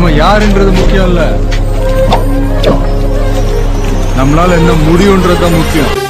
நாம யாருன்றது முக்கியம் இல்ல, நம்மளால என்ன முடியும்ன்றதுதான் முக்கியம்.